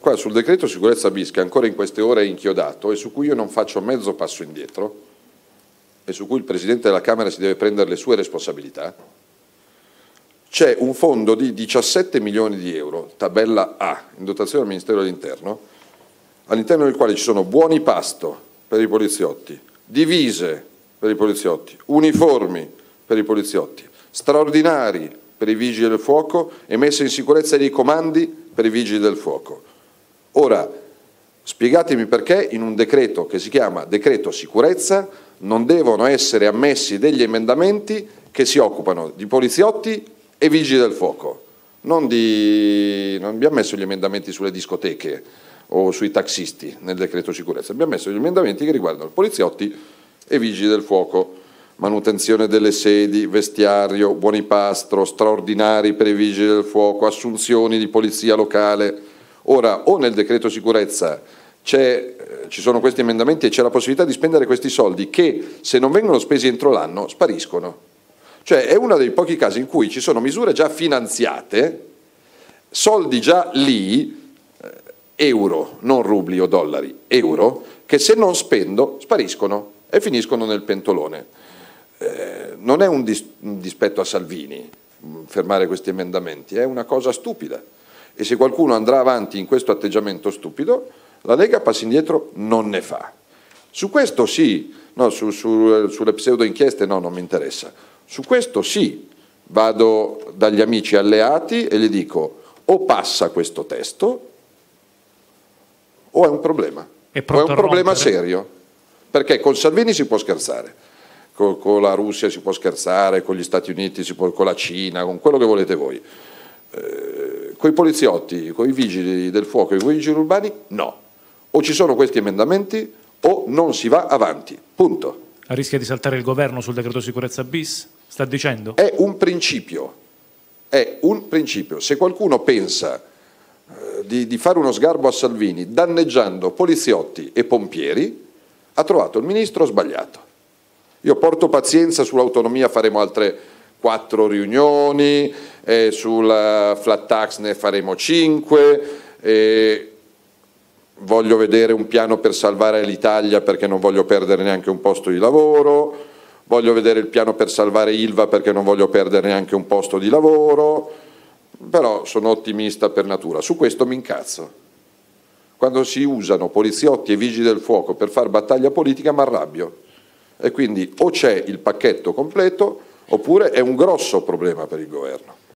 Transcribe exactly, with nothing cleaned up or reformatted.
qua sul decreto sicurezza bis, che ancora in queste ore è inchiodato e su cui io non faccio mezzo passo indietro e su cui il Presidente della Camera si deve prendere le sue responsabilità, c'è un fondo di diciassette milioni di euro, tabella A, in dotazione del Ministero dell'Interno, all'interno del quale ci sono buoni pasto per i poliziotti, divise per i poliziotti, uniformi per i poliziotti, straordinari per i vigili del fuoco e messa in sicurezza dei comandi per i vigili del fuoco. Ora, spiegatemi perché in un decreto che si chiama decreto sicurezza non devono essere ammessi degli emendamenti che si occupano di poliziotti e vigili del fuoco. Non, di... non abbiamo messo gli emendamenti sulle discoteche o sui taxisti nel decreto sicurezza, abbiamo messo gli emendamenti che riguardano poliziotti e vigili del fuoco, manutenzione delle sedi, vestiario, buoni pasto, straordinari per i vigili del fuoco, assunzioni di polizia locale. Ora, o nel decreto sicurezza c'è, eh, ci sono questi emendamenti e c'è la possibilità di spendere questi soldi che, se non vengono spesi entro l'anno, spariscono. Cioè è uno dei pochi casi in cui ci sono misure già finanziate, soldi già lì, eh, euro, non rubli o dollari, euro, che se non spendo spariscono e finiscono nel pentolone. Eh, non è un, dis un dispetto a Salvini fermare questi emendamenti, è una cosa stupida. E se qualcuno andrà avanti in questo atteggiamento stupido, la Lega passi indietro non ne fa. Su questo sì, no, su, su, sulle pseudo inchieste no, non mi interessa. Su questo sì, vado dagli amici alleati e gli dico o passa questo testo o è un problema, è o è un problema serio, perché con Salvini si può scherzare, con, con la Russia si può scherzare, con gli Stati Uniti, si può, con la Cina, con quello che volete voi. Eh, con i poliziotti, con i vigili del fuoco e con i vigili urbani no, o ci sono questi emendamenti o non si va avanti, punto. Rischia di saltare il governo sul decreto sicurezza bis? Sta dicendo? È un principio, è un principio. Se qualcuno pensa eh, di, di fare uno sgarbo a Salvini danneggiando poliziotti e pompieri, ha trovato il ministro sbagliato. Io porto pazienza sull'autonomia, faremo altre quattro riunioni, eh, sulla flat tax ne faremo cinque, eh, voglio vedere un piano per salvare l'Italia perché non voglio perdere neanche un posto di lavoro, voglio vedere il piano per salvare Ilva perché non voglio perdere neanche un posto di lavoro, però sono ottimista per natura, su questo mi incazzo. Quando si usano poliziotti e vigili del fuoco per fare battaglia politica mi arrabbio e quindi o c'è il pacchetto completo oppure è un grosso problema per il governo.